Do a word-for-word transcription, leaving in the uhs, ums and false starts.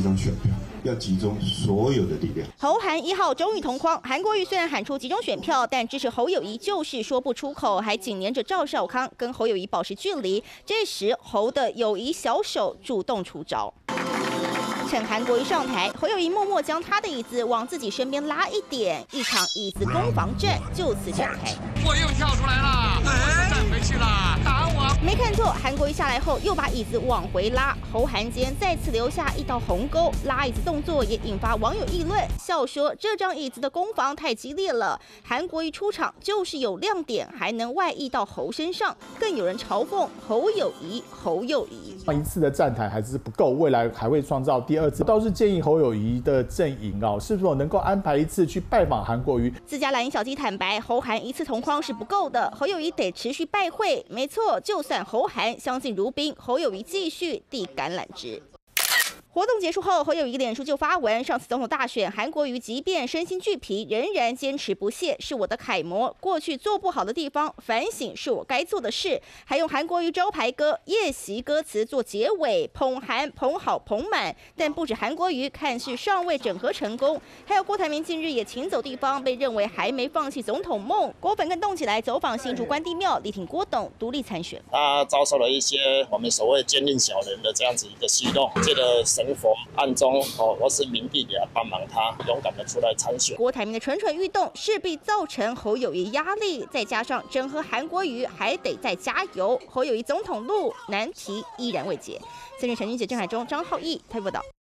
中选票，要集中所有的力量。 侯韩一号终于同框，韩国瑜虽然喊出集中选票，但支持侯友宜就是说不出口，还紧黏着赵少康，跟侯友宜保持距离。这时侯的友谊小手主动出招。趁韩国瑜上台，侯友宜默默将他的椅子往自己身边拉一点，一场椅子攻防战就此展开。 我又跳出来了，我站回去了，打我！ 没看错，韩国瑜下来后又把椅子往回拉，侯韩间再次留下一道鸿沟，拉椅子动作也引发网友议论，笑说这张椅子的攻防太激烈了。韩国瑜出场就是有亮点，还能外溢到侯身上，更有人嘲讽侯友宜，侯友宜。 一次的站台还是不够，未来还会创造第二次。倒是建议侯友宜的阵营哦，是否能够安排一次去拜访韩国瑜？ 自家蓝营小鸡坦白，侯韩一次同框是不够的，侯友宜得持续拜会。没错，就算侯韩相敬如宾，侯友宜继续递橄榄枝。活动结束后，侯友宜脸书就发文，上次总统大选，韩国瑜即便身心俱疲，仍然坚持不懈，是我的楷模。过去做不好的地方，反省是我该做的事。还用韩国瑜招牌歌《夜袭》歌词做结尾，捧韩捧好捧满。但不止韩国瑜看似尚未整合成功，还有郭台铭近日也请走地方，被认为还没放弃总统梦。郭粉更动起来，走访新竹关帝庙，力挺郭董独立参选。 他遭受了一些我们所谓奸佞小人的这样子一个戏弄，这个神佛暗中哦，或是明帝来帮忙他，勇敢的出来参选。 郭台铭的蠢蠢欲动，势必造成侯友宜压力，再加上整合韩国瑜还得再加油，侯友宜总统路难题依然未解。三立陈俊杰、郑海中、张浩义台报道。